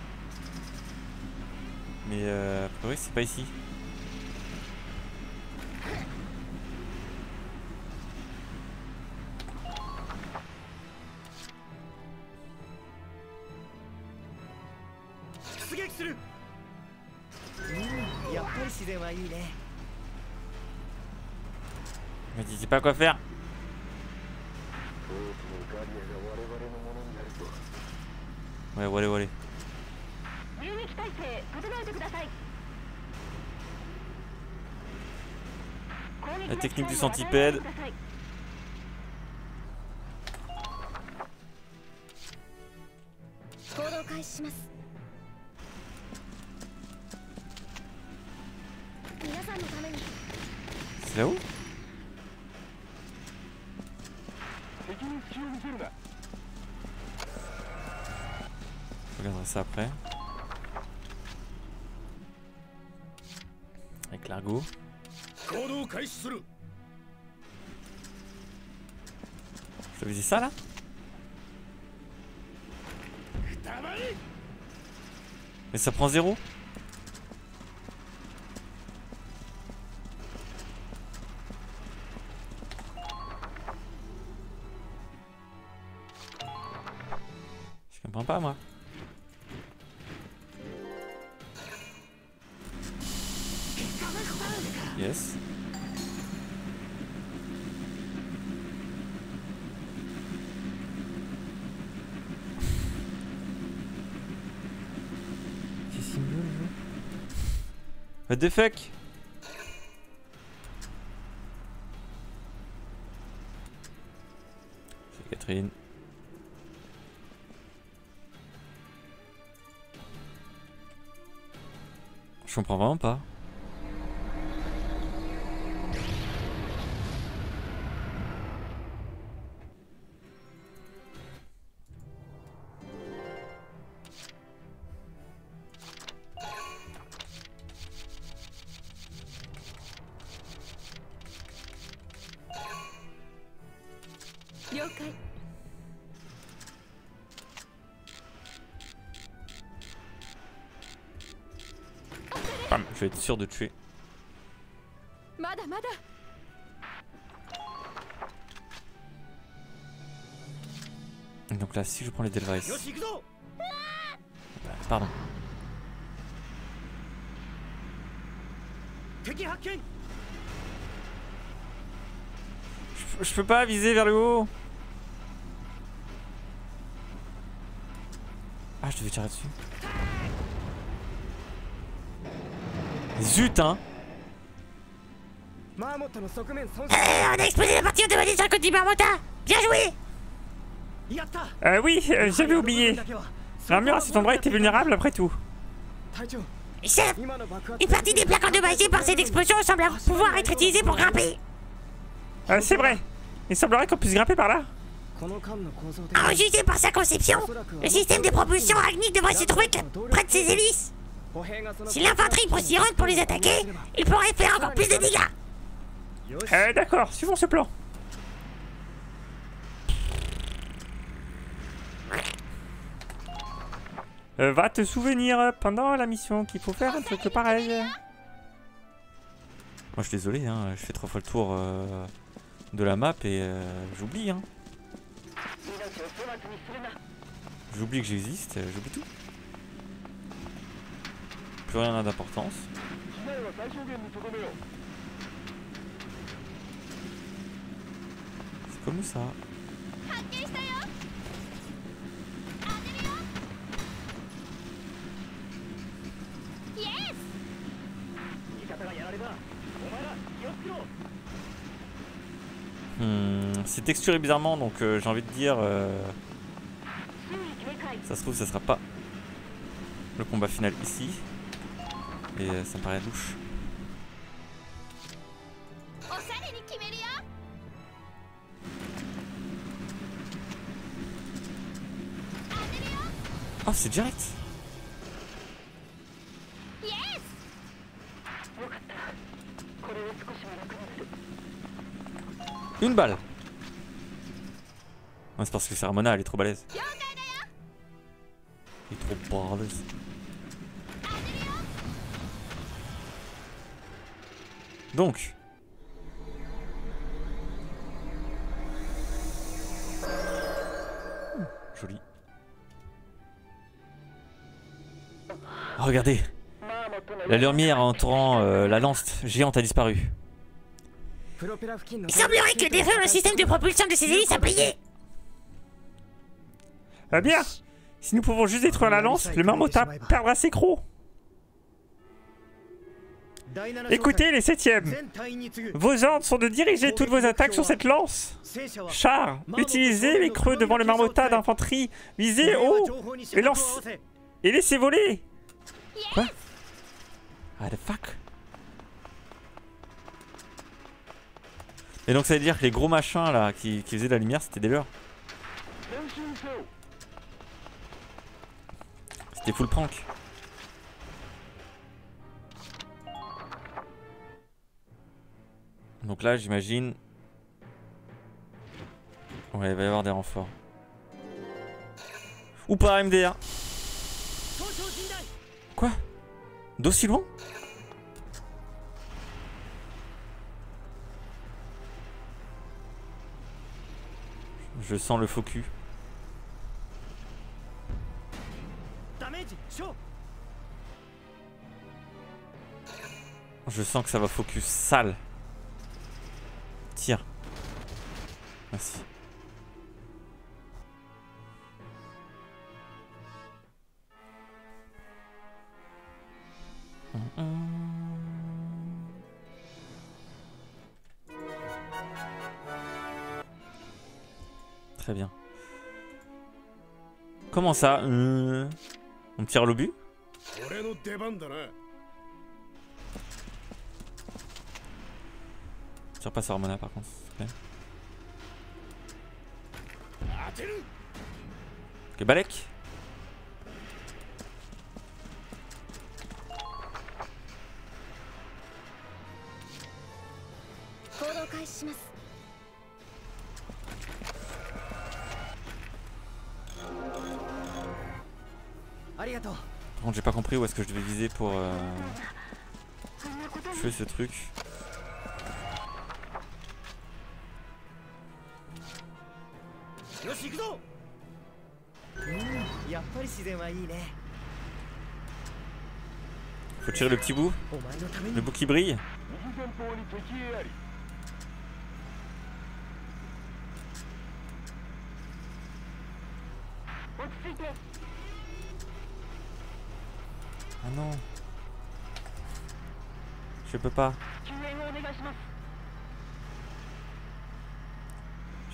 Mais euh, a priori c'est pas ici. Il m'a dit c'est pas quoi faire. Ouais, ouais, ouais. La technique du centipède. C'est là où? Je regarderai ça après. Avec l'argot. Je dois viser ça là? Mais ça prend zéro? Je comprends pas moi. Yes. What the fuck? C'est Catherine. Je comprends vraiment pas. Bam, je vais être sûr de tuer. Donc là, si je prends les Delvaris. Pardon. Je, je peux pas viser vers le haut. Ah, je devais tirer dessus. Zut, hein. on a explosé la partie automatique sur le côté du Marmotta. Bien joué. Euh, oui, euh, j'avais oublié. L'armure à cet endroit était vulnérable après tout. Chef, une partie des plaques endommagées par cette explosion semble pouvoir être utilisée pour grimper. Euh, c'est vrai. Il semblerait qu'on puisse grimper par là. Enregistré par sa conception, le système de propulsion arachnique devrait se trouver près de ses hélices. Si l'infanterie procédait pour les attaquer, il pourrait faire encore plus de dégâts. Euh, d'accord, suivons ce plan. Euh, va te souvenir pendant la mission qu'il faut faire un truc pareil. Moi je suis désolé, hein, je fais trois fois le tour euh, de la map et euh, j'oublie. Hein. J'oublie que j'existe, j'oublie tout. Plus rien n'a d'importance. C'est comme ça. Hmm, c'est texturé bizarrement, donc euh, j'ai envie de dire euh, ça se trouve ça sera pas le combat final ici. Et euh, ça me paraît louche. Oh, c'est direct. Une balle. Ouais, c'est parce que Saramona elle est trop balèze. Elle est trop balèze. Donc. Mmh, joli. Oh, regardez. La lumière entourant euh, la lance géante a disparu. Il semblerait que défaire le système de propulsion de ces hélices a payé. Eh bien, si nous pouvons juste détruire la lance, le Marmotta perdra ses crocs. Écoutez les septièmes. Vos ordres sont de diriger toutes vos attaques sur cette lance. Char, utilisez les creux devant le Marmotta d'infanterie. Visez haut et, lance... et laissez voler. Quoi? What the fuck? Et donc ça veut dire que les gros machins là qui, qui faisaient de la lumière c'était des leurs. C'était full prank. Donc là j'imagine... Ouais, il va y avoir des renforts. Ou pas M D A. Quoi? D'aussi loin? Je sens le faux cul. Je sens que ça va focus sale. Tire. Merci. Très bien. Comment ça euh... On tire l'obus? Tire pas sur Ramona par contre, s'il te plaît. Ok, Balek. Par contre j'ai pas compris où est-ce que je devais viser pour euh, tuer ce truc. Faut tirer le petit bout. Le bout qui brille. Ah non. Je peux pas.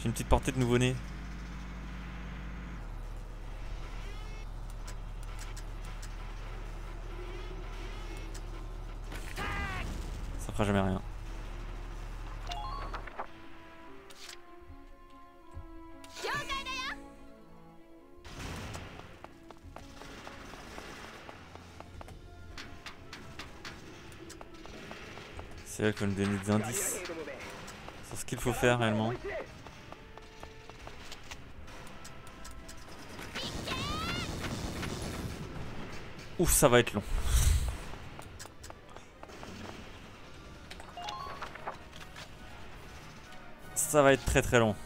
J'ai une petite portée de nouveau-né. Ça fera jamais rien. C'est elle qui va nous donner des indices sur ce qu'il faut faire réellement. Ouf, ça va être long. Ça va être très très long.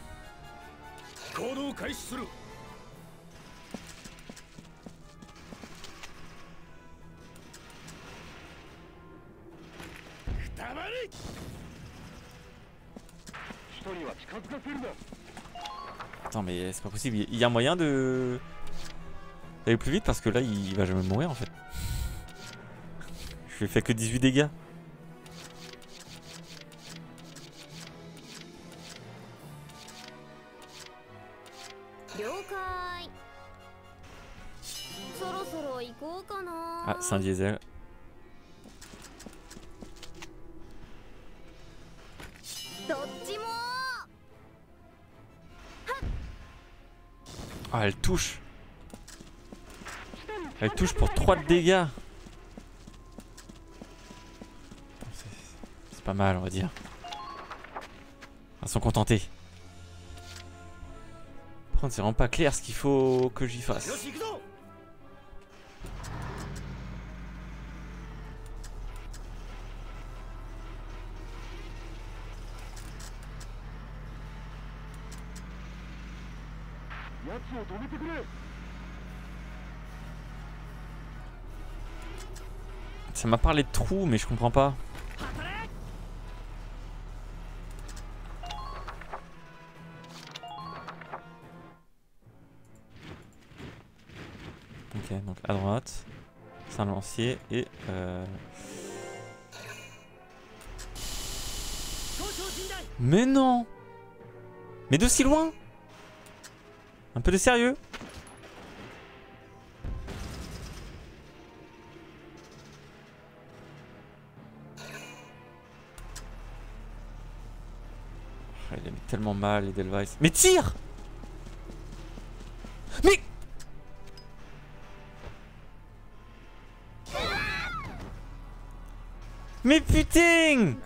Attends, mais c'est pas possible. Il y a moyen de d'aller plus vite parce que là il va jamais mourir en fait. Je lui ai fait que dix-huit dégâts. Ah, c'est un diesel. Ah, elle touche. Elle touche pour trois de dégâts. C'est pas mal, on va dire. Ils sont contentés. Par contre, c'est vraiment pas clair ce qu'il faut que j'y fasse. Ça m'a parlé de trous, mais je comprends pas. Ok, donc à droite, c'est un lancier et euh... Mais non! Mais de si loin! Un peu de sérieux? Il a mis tellement mal, Edelweiss. Mais tire! Mais... Mais putain!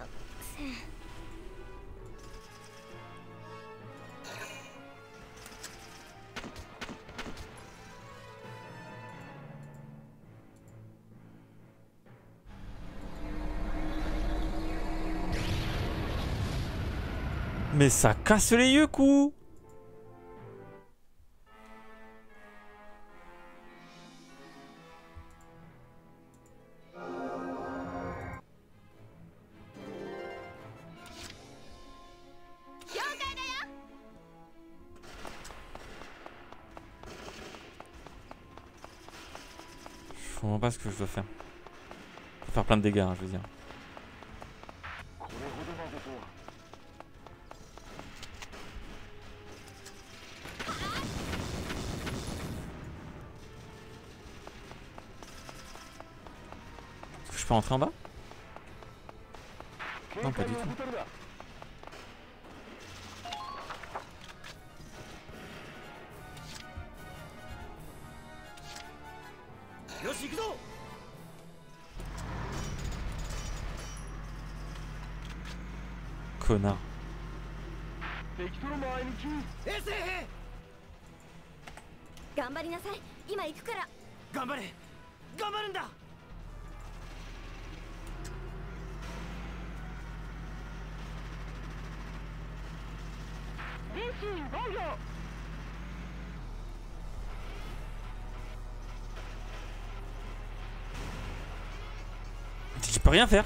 Mais ça casse les yeux, coup. Je comprends pas ce que je dois faire. Faut faire plein de dégâts, hein, je veux dire. Je peux rentrer en bas? Non, pas du tout. Connard. Je peux rien faire.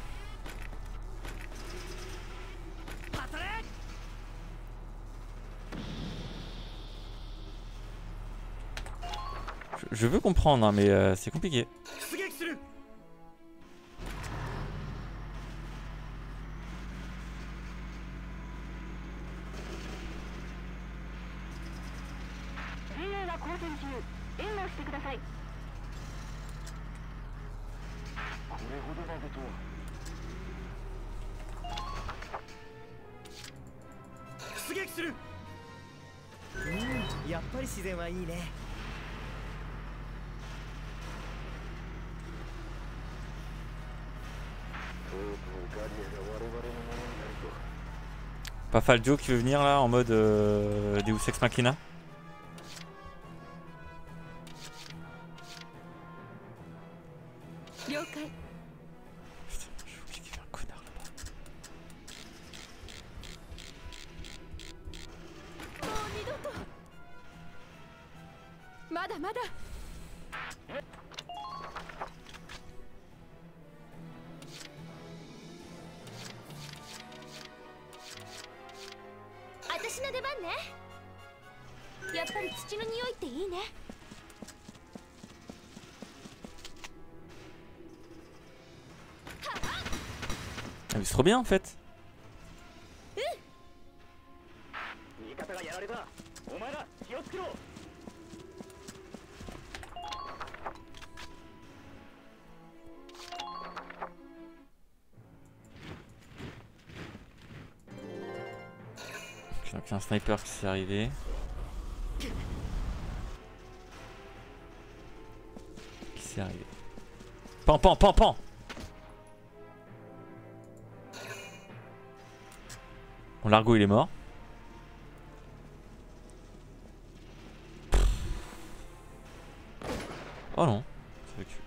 Je, je veux comprendre, hein, mais euh, c'est compliqué. やっぱり自然はいいね。 Pas Faljo qui veut venir là en mode euh, Deus Ex Machina. Putain, j'ai oublié qu'il y avait un connard là-bas. まだまだ。私の出番ね。やっぱり土の匂いっていいね。 Ah mais c'est trop bien en fait. Donc il y a un sniper qui s'est arrivé. Qui s'est arrivé. Pan pan pan pan. Bon, Largo il est mort. Oh non, c'est le cul.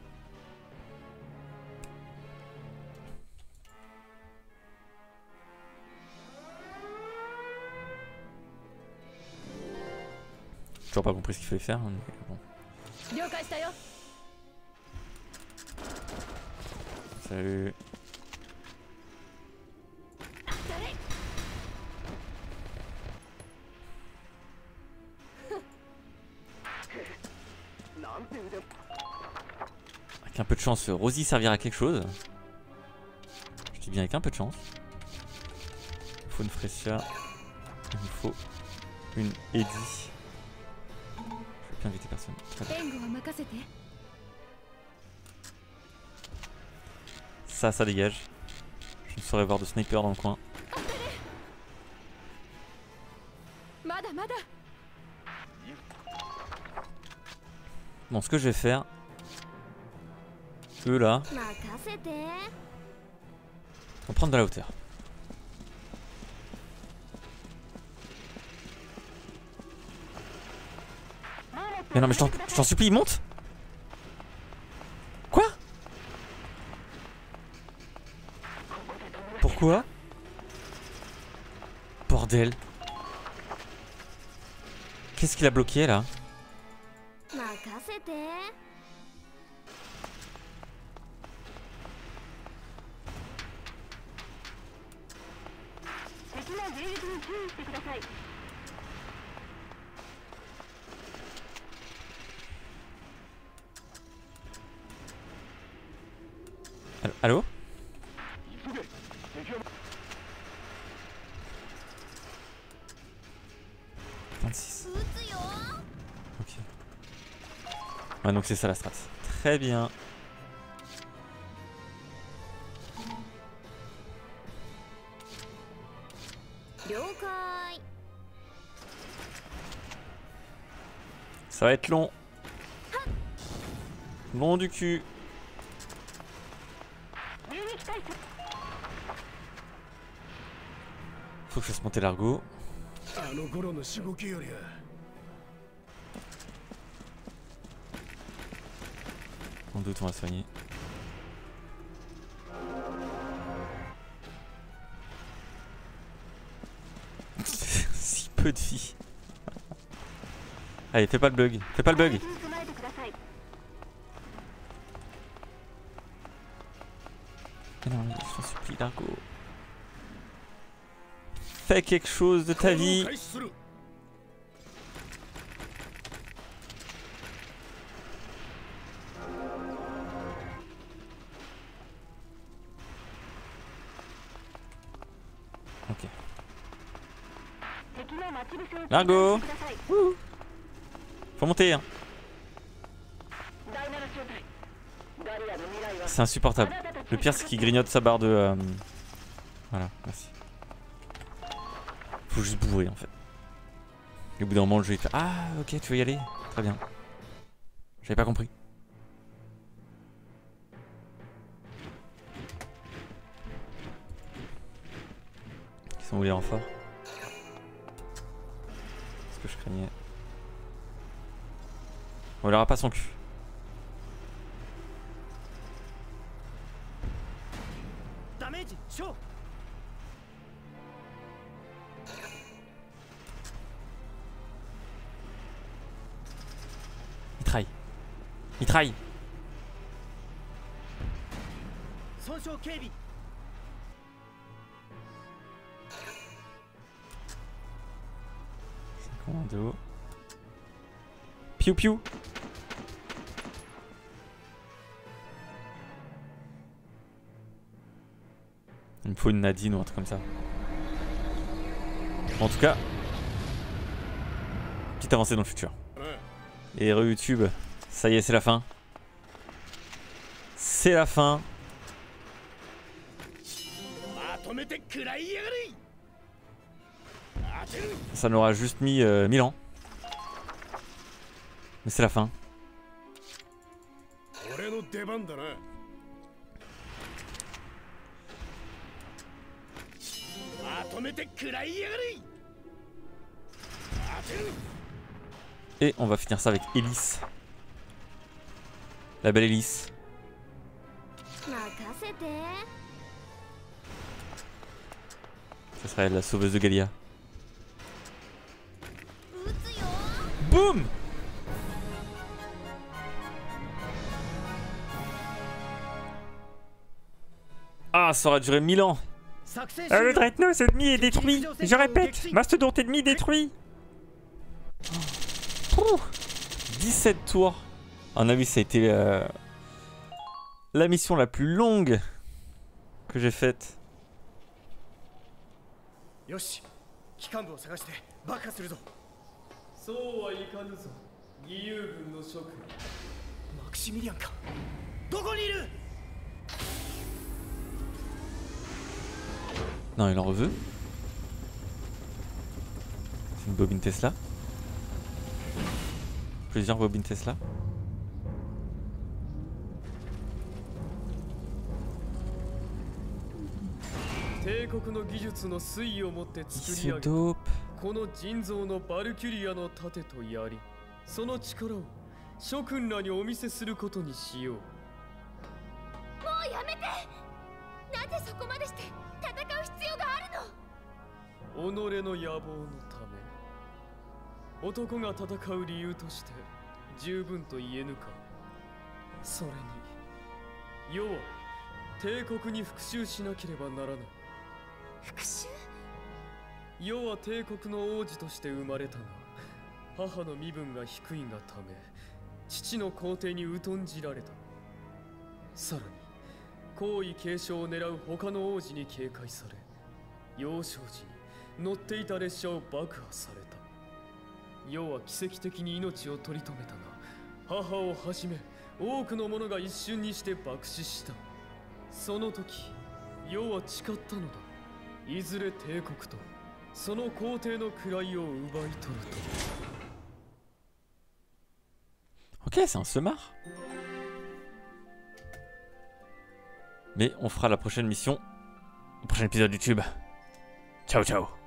J'ai toujours pas compris ce qu'il fallait faire. Mais bon. Salut. Avec un peu de chance, Rosie servira à quelque chose. Je dis bien avec un peu de chance. Il faut une Frecia. Il nous faut une Eddie. Je vais bien inviter personne. Très bien. Ça, ça dégage. Je ne saurais voir de sniper dans le coin. Bon, ce que je vais faire, eux là, vont prendre de la hauteur. Mais non, mais je t'en supplie, monte. Quoi? Pourquoi? Bordel. Qu'est-ce qu'il a bloqué là? Allô? vingt-six. Ok. Ouais, donc c'est ça la strat. Très bien. Ça va être long. Long du cul. Faut que je fasse monter Largo. En doute, on va soigner. Si peu de vie. Allez, fais pas le bug. Fais pas le bug. Mais non, je t'en supplie, Largo. Fais quelque chose de ta vie. Ok. Largo. Ouh. Faut monter, hein. C'est insupportable. Le pire, c'est qu'il grignote sa barre de... Euh... Voilà, merci. Faut juste bourrer, en fait. Et au bout d'un moment, le jeu, il fait... Ah, ok, tu veux y aller? Très bien. J'avais pas compris. Ils sont où les renforts? C'est ce que je craignais. On leur a pas son cul. Il traille. Il traille. Commando. Piou piou. Il me faut une Nadine ou un truc comme ça. Bon, en tout cas, petite avancée dans le futur. Et re YouTube, ça y est, c'est la fin. C'est la fin. Ça n'aura juste mis euh, mille ans. Mais c'est la fin. Et on va finir ça avec Elise. La belle Elise. Ce serait la sauveuse de Galia. Boum! Ah, ça aurait duré mille ans. Euh, le Dreadnought ennemi est détruit. Je répète, mastodonte ennemi détruit. Ouh. dix-sept tours. À mon avis, ça a été euh, la mission la plus longue que j'ai faite. Non, il en reveut. C'est une bobine Tesla. Plusieurs bobines Tesla. C'est dope. この人造のバルキュリアの盾と槍、その力を諸君らにお見せすることにしよう。 もうやめて。なぜそこまでして戦う必要があるの？ 己の野望のため、男が戦う理由として十分と言えぬか。それに、世は帝国に復讐しなければならない。 復讐？ 世は帝国の王子として生まれたが、母の身分が低いがため、父の皇帝に疎んじられた。さらに、皇位継承を狙う他の王子に警戒され、幼少時に乗っていた列車を爆破された。世は奇跡的に命を取り留めたが、母をはじめ多くの者が一瞬にして爆死した。その時、世は誓ったのだ。いずれ帝国とその皇帝の位を奪い取ると。 Ok, c'est un semard. Mais on fera la prochaine mission au prochain épisode YouTube. Ciao, ciao.